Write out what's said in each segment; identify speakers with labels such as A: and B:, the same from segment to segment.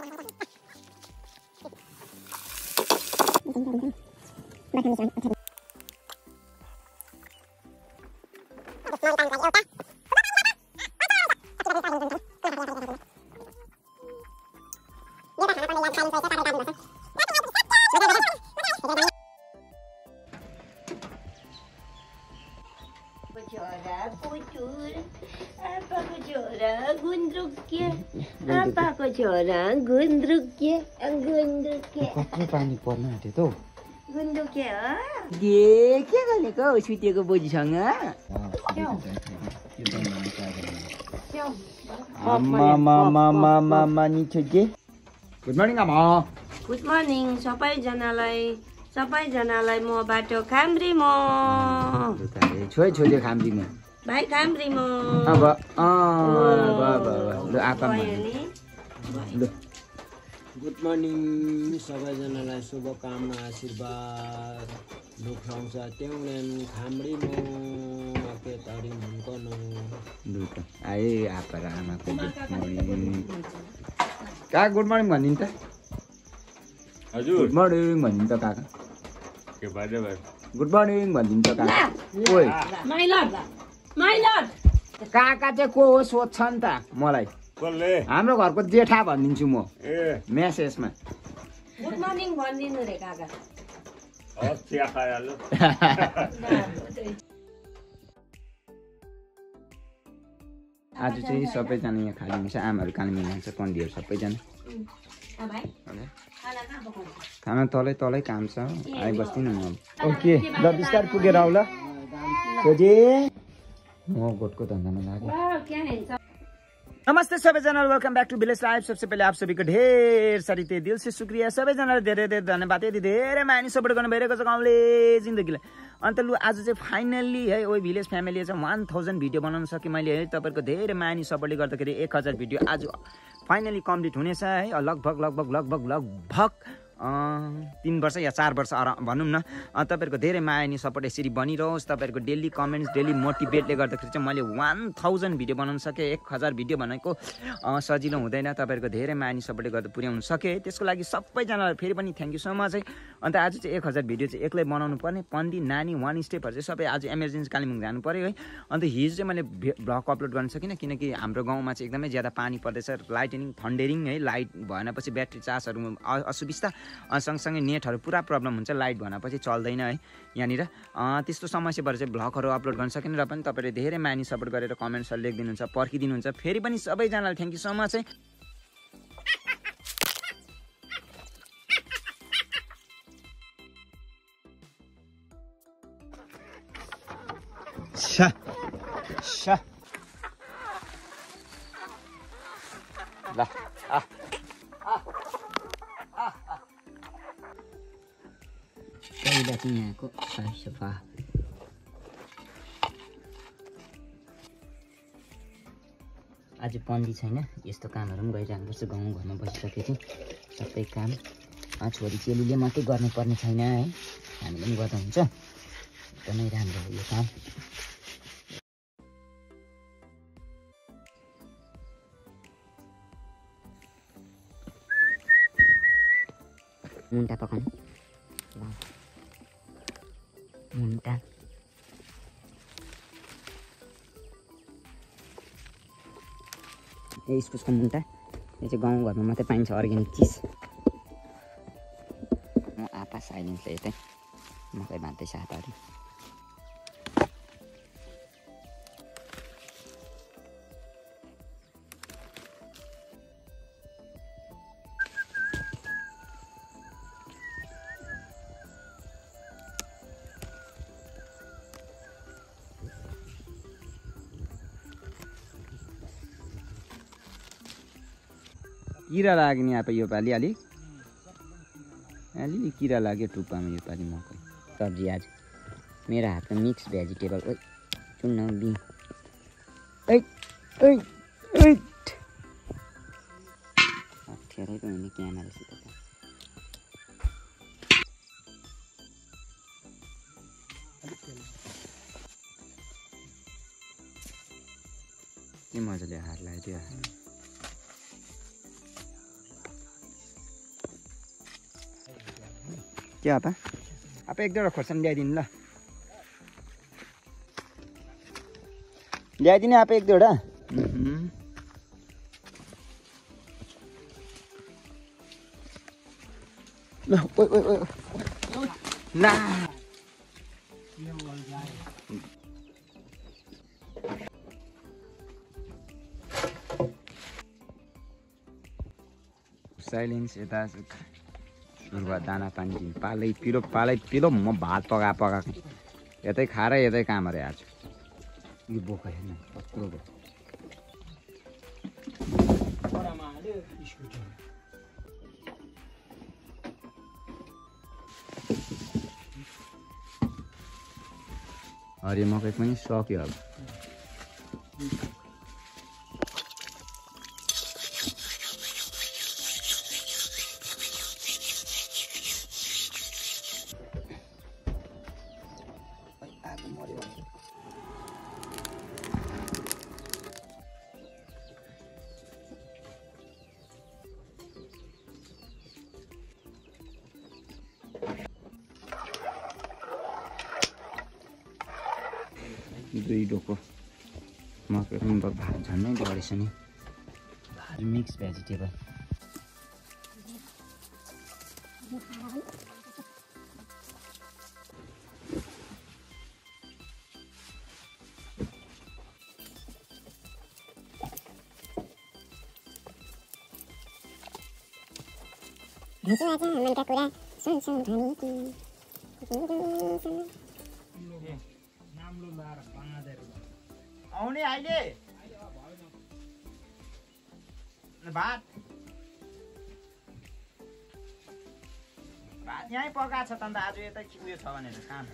A: Apaको छोरा गुन्द्रुके गुन्द्रुके
B: कत्रो पानी पर्न आँट्यो त हौ
A: गुन्द्रुके हो के गरेको हौ सुतेको बोजूसँग
B: आमा निचो के गुड मर्निङ आमा
A: गुड मर्निङ सबैजनालाई म बाटो खाम्री म
B: छोइ छोइले खाम्री म
A: भाइ खाम्री म
B: अब ल आपा ल
C: गुड मर्निङ सबैजनालाई शुभकामना आशीर्वाद दुखाउँछ ट्याउलेन खाम्री म के तरी मुन्कन
B: दुख आए आपा र आमाको गुड मर्निङ काका गुड मर्निङ भनिदिनु त
D: हजुर
B: गुड मर्निङ भनिदिनु त काका
D: के बाजे भाइ
B: गुड मर्निङ भनिदिनु त काका ओइ
A: माइ लर्ड
B: काका चाहिँ को हो सोध्छ नि त मलाई
D: कसले
B: हाम्रो घरको जेठा भनिदिन्छु म
D: ए
B: मेसेजमा
A: गुड मर्निङ भनिदिनु रे काका
D: हस् चिया खाइहाल्नु
B: आज चाहिँ सबैजना यहाँ खाली हुन्छ आमाहरू कालिम्पोङ जान्छ पण्डितहरू सबैजना खाना तलै काम छ आइबस्दिनँ म ओके ल बिस्तारै पुगेर आऊ ल खोजे म गोठको धन्दामा लाग्यो नमस्ते सबैजनालाई welcome back to village life सबसे पहले आप सभी को ढेर सारी दिल से शुक्रिया सबैजनालाई धेरै धेरै धन्यवाद यति धेरै माया सपोर्ट गर्नु भइरहेको छ गाउँले जिन्दगीलाई अन्त लु आज चाहिँ फाइनल्ली है ओ भिलेज फ्यामिली चाहिँ 1000 भिडियो बनाउन सकेँ मैले है तपाईँको धेरै माया सपोर्टले गर्दाखेरि 1000 भिडियो आज फाइनली कम्प्लिट हुनेछ है लगभग 3 वर्ष या 4 वर्ष भनौँ न तपाईँहरूको धेरै माया नि सपोर्ट यसरी बनिरहोस् तपाईँहरूको डेली कमेन्ट्स डेली मोटिभेटले गर्दाखेरि चाहिँ मैले 1000 भिडियो बनाउन सकेँ 1000 भिडियो भनेको सजिलो हुँदैन तपाईँहरूको धेरै माया नि सपोर्टले गर्दा पुर्याउन सकेँ त्यसको लागि सबैजनालाई फेरि पनि थ्याङ्क यू सो मच है अन्त आज चाहिँ 1000 भिडियो चाहिँ एक्लै बनाउनु पर्ने पन्दी नानी वान स्टेपहरू चाहिँ सबै आज इमर्जेन्सी कालिम्पोङ जानु पऱ्यो है अन्त हिजो चाहिँ मैले भ्लग अपलोड गर्न सकिनँ किनकि हाम्रो गाउँमा चाहिँ एकदमै ज्यादा पानी पर्दैछ लाइटनिङ थन्डेरिङ है लाइट भएनपछि ब्याट्री चार्जहरू असुविस्ता सँगसँगै नेटहरू पुरा प्रब्लम हुन्छ लाइट भनेपछि चल्दैन है यहाँनिर त्यस्तो समस्या भएर चाहिँ भ्लगहरू अपलोड गर्न सकिने र पनि तपाईँले धेरै मानी सपोर्ट गरेर कमेन्ट्सहरू लेखिदिनुहुन्छ पर्खिदिनुहुन्छ फेरि पनि सबैजनालाई थ्याङ्क यू सो मच है ल पहिला चाहिँ यहाँको सफा आज पन्दी छैन यस्तो कामहरू पनि गरिरहनुपर्छ गाउँ घरमा बसिसकेपछि सबै काम छोरी चेलीले मात्रै गर्नुपर्ने छैन है हामीले पनि गर्दा हुन्छ एकदमै राम्रो हो यो काम मुन्टा पकाउनु मुन्टा इस्कुसको मुन्टा यो चाहिँ गाउँघरमा मात्रै पाइन्छ अर्ग्यानिक चिज म आपा साइलेन्सले यतै मकै भाँच्दैछ हातहरू किरा लाग्यो नि अब योपालि अलिक किरा लाग्यो टुप्पामा योपालि मकै सब्जी आज मेरो हातमा मिक्स भेजिटेबल ओइ चुन्न बिन अप्ठ्यारैको हुने क्यामेरासित त के मजाले हात लगाइदियो के आता आप एक दुईवटा खोर्सानी ल्याइदिनु ल ल्याइदिने आप एक दुईवटा ल ओइ ओइ ओइ ला साइलेन्स यता सुरु भयो दाना पानी दिनु पालै पिलो म भात पकाएको यतै खाएर यतै काम अरे आज यो बोका हेर्न कत्रो भयो हरियो मकै पनि सक्यो अब दुई डोको मकै पनि भात झन्नै बढेछ नि भात मिक्स भेजिटेबल
E: मनका कुरा सुन्छौँ भनेकी
B: आउने अहिले भात यहीँ पकाएको छ त अन्त आज यतै उयो छ भनेर काम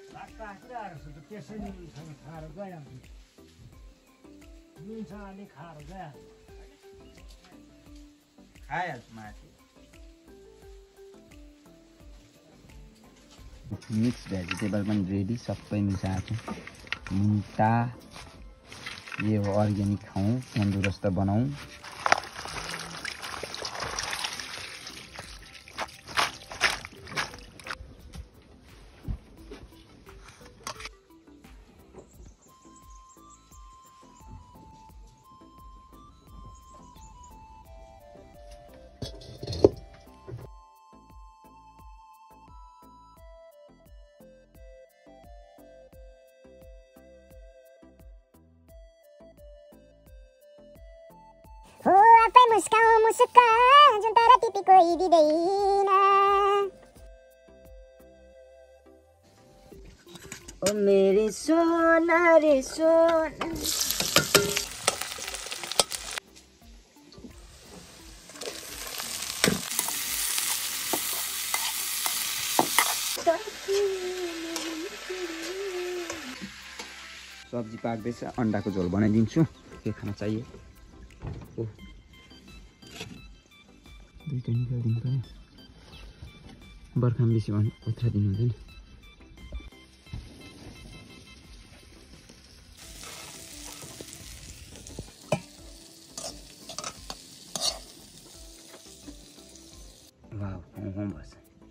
B: खाइहाल्छु माथि मिक्स भेजिटेबल पनि रेडी सबै मिसाएको मुन्टा ये हो अर्ग्यानिक खाऊँ तन्दुरुस्त बनाऊँ
E: हो आफै मुस्काऊ मुसुक्क जुन तर टिपी कोही दिँदैन
A: ओ मेरी सोना रे सोना
B: सब्जी पाक्दैछ अन्डाको झोल बनाइदिन्छु के खाना चाहिए ओ दुईटा निकालिदिनु पऱ्यो बर्खामा बेसी भने ओथ्रा दिनु हुँदैन वाउ हौँ भएछ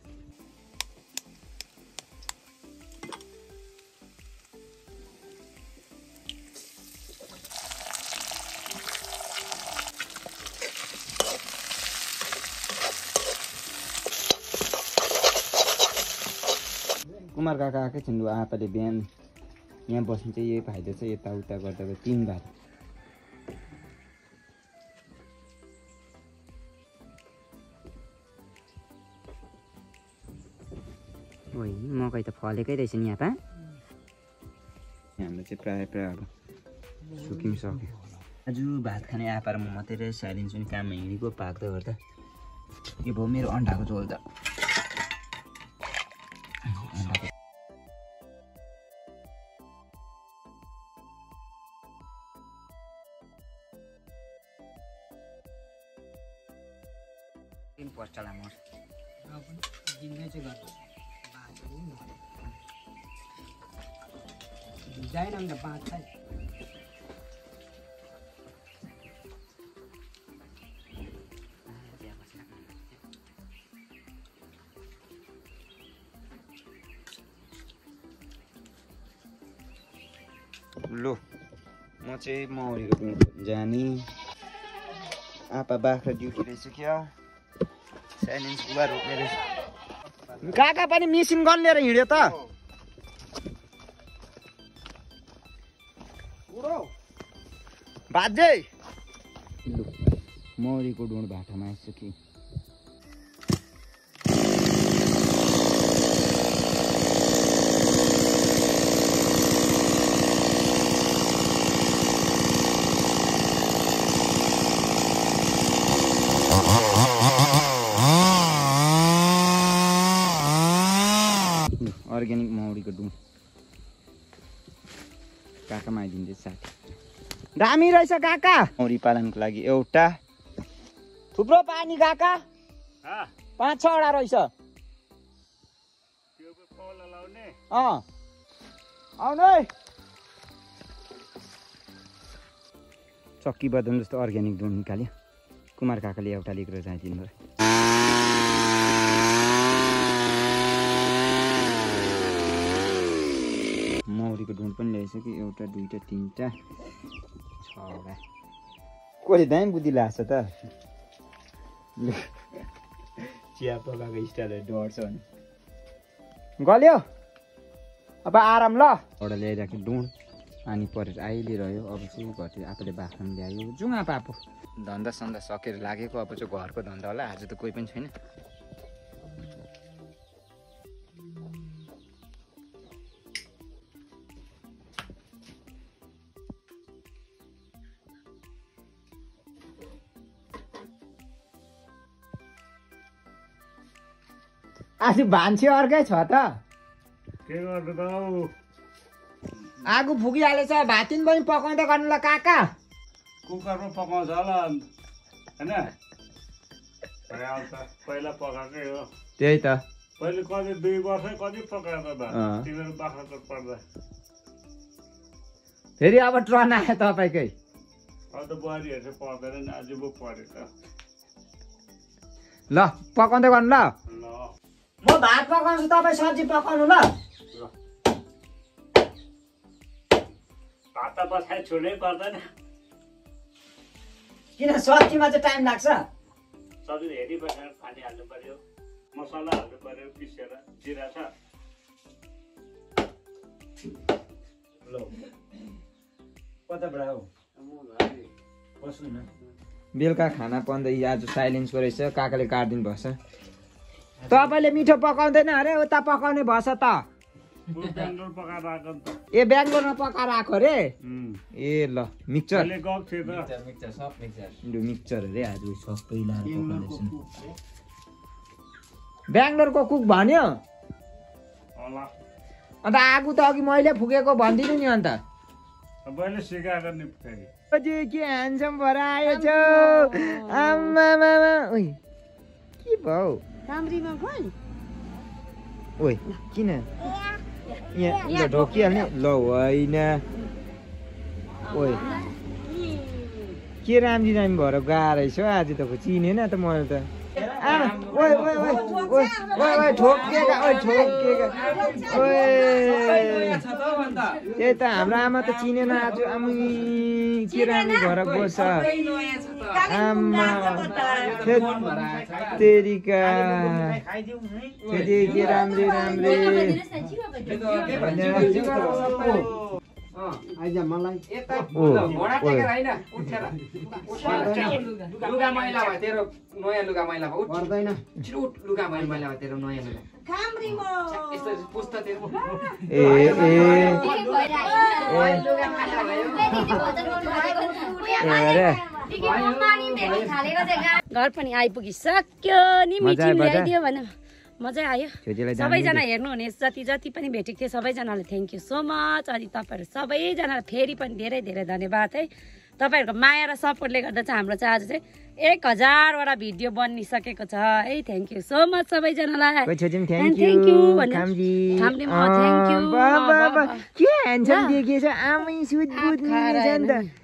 B: कुमार काका आएकै छिन् आपाले बिहान यहाँ बस्नु चाहिँ यही फाइदा छ यताउता गर्दा 3 बार ओइ मकै त फलेकै रहेछ नि आपा हाम्रो चाहिँ प्रायः अब सुकिसक्यो आज भात खाने आपा र म मात्रै रहेछ साइलिन्स पनि काममा हिँडेको पाक्दै गर्दा यो भयो मेरो अन्डाको झोल त पोस्टला मर जिन्दै चाहिँ गर्छ जाइन अन्त 5 छ लो म चाहिँ मौरीको डुँड जाने आपा बाख्रा ड्युटी रहेछ क्या साइलेन्स बुबा रोक्ने रहेछ काका पनि मेसिन गन लिएर हिँड्यो त बाजे लु मौरीको डुँड भाटामा आइसक्यो अर्ग्यानिक मौरीको डुँड काकामा आइदिन्छ साथी दामी रहेछ काका मौरी पालनको लागि एउटा थुप्रो पानी काका 5-6 वटा रहेछ आउनु है चक्की बदम जस्तो अर्ग्यानिक डुँड निकाल्यो कुमार काकाले एउटा लिएर जाइदिनु भयो मौरीको डुँड पनि ल्याएछ कि एउटा 2टा 3टा 6वटा कसले दामी बुद्धि लाग्छ त चिया पकाएको स्टाइलहरू डढ्छ भने गल्यो अब आराम ल एउटा ल्याइराख्यो डुँड पानी परेर आइलिरह्यो अब चाहिँ घरतिर आफूले बाख्रा पनि ल्यायो जुङ्गा पापो धन्दा सन्दा सकेर लागेको अब चाहिँ घरको धन्दा होला आज त कोही पनि छैन आज भान्से अर्कै छ त
D: के गर्नु त
B: आगो फुकिहालेछ भातिन पनि पकाउँदै गर्नु ल काका
D: कुकरमा पकाउँछ होला हैन पहिला पकाएकै हो
B: त्यही त
D: पहिले कति 2 वर्ष कति पकाएर त तिमीहरू बाख्राकोट पर्दा
B: फेरि अब ट्रन आयो तपाईँकै
D: अब त बुहारीहरू चाहिँ पर्दैन नि आज पो पर्यो त
B: ल पकाउँदै गर्नु ल
D: ल
B: म भात पकाउँछु तपाईँ सब्जी पकाउनु ल
D: भात त बसाइ छोड्नै पर्दैन
B: किन सब्जीमा चाहिँ टाइम लाग्छ
D: सब्जी हेरी बसेर पानी हाल्नु पर्यो मसला हाल्नु पर्यो पिसेर जिरा छ ल
B: कताबाट हो बस्नु न बेलुका खाना पन्दै आज साइलेन्सको रहेछ काकाले काटिदिनु भएछ तपाईँले मिठो पकाउँदैन अरे उता पकाउने भएछ त
D: बेङ्गलोर पकाएर आएको नि त
B: ए बेङ्गलोरमा पकाएर आएको रे ए ल मिक्सचर
D: अहिले गएको थियो त
B: मिक्सचर अरे आज सबै लाएर पकाउँदैछन् बेङ्गलोरको कुक भन्यो
D: होला
B: अन्त आगो त अघि मैले फुकेको भनिदिनु नि अन्त
D: मैले सिकाएको नि फेरि
B: अझै के ह्यान्डसम भएर आएछ आम्मामा ओइ के भयो
A: काम्रीमा खोल
B: ओइ किन यहाँ ल ढोकिहाल्ने ल होइन ओइ के राम्री राम्री भएर गएको रहेछ आज त चिनेन त मैले त ओइ ओइ ओइ ओइ ओइ ओइ ठोकेका ओइ ठोकेका ओइ त्यही त हाम्रो आमा त चिनेन आज आमै के राम्री भएर गएछ आमा तेरिका के राम्री राम्री
C: आइज मलाई
F: लुगा मैला भयो तेरो नयाँ लुगा मैला भयो
C: पर्दैन
F: उठ लुगा मैला भयो तेरो नयाँ लुगा यस्तो पुस्ता तेरो
A: घर पनि आइपुगिसक्यो नि मिठी ल्याइदियो भने मजै आयो सबैजना हेर्नुहुने जति जति पनि भेटेको थियो सबैजनालाई थ्याङ्क यू सो मच अनि तपाईँहरू सबैजनालाई फेरि पनि धेरै धेरै धन्यवाद है तपाईँहरूको माया र सपोर्टले गर्दा चाहिँ हाम्रो चाहिँ आज चाहिँ 1000वटा भिडियो बनिसकेको छ है थ्याङ्क यू सो मच सबैजनालाई थ्याङ्क यू
B: के ह्यान्डसम देखिएछ आमै सुट बुझ्ने